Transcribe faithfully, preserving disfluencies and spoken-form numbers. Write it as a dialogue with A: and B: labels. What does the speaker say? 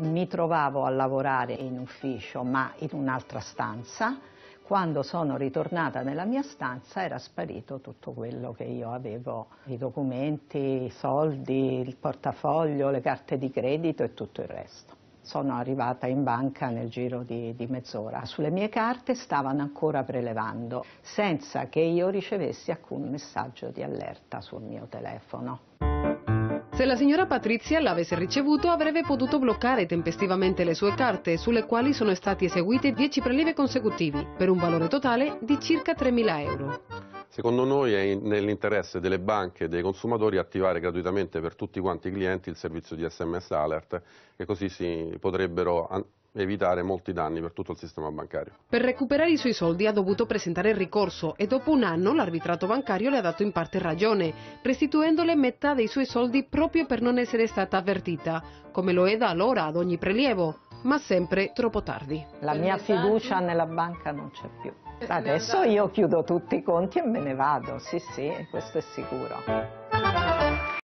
A: Mi trovavo a lavorare in ufficio, ma in un'altra stanza. Quando sono ritornata nella mia stanza era sparito tutto quello che io avevo, i documenti, i soldi, il portafoglio, le carte di credito e tutto il resto. Sono arrivata in banca nel giro di, di mezz'ora. Sulle mie carte stavano ancora prelevando, senza che io ricevessi alcun messaggio di allerta sul mio telefono.
B: Se la signora Patrizia l'avesse ricevuto, avrebbe potuto bloccare tempestivamente le sue carte, sulle quali sono stati eseguiti dieci prelievi consecutivi, per un valore totale di circa tremila euro.
C: Secondo noi è nell'interesse delle banche e dei consumatori attivare gratuitamente per tutti quanti i clienti il servizio di S M S Alert, e così si potrebbero evitare molti danni per tutto il sistema bancario.
B: Per recuperare i suoi soldi ha dovuto presentare il ricorso e dopo un anno l'arbitrato bancario le ha dato in parte ragione, restituendole metà dei suoi soldi proprio per non essere stata avvertita, come lo è da allora ad ogni prelievo, ma sempre troppo tardi.
A: La mia fiducia nella banca non c'è più. Adesso io chiudo tutti i conti e me ne vado, sì sì, questo è sicuro.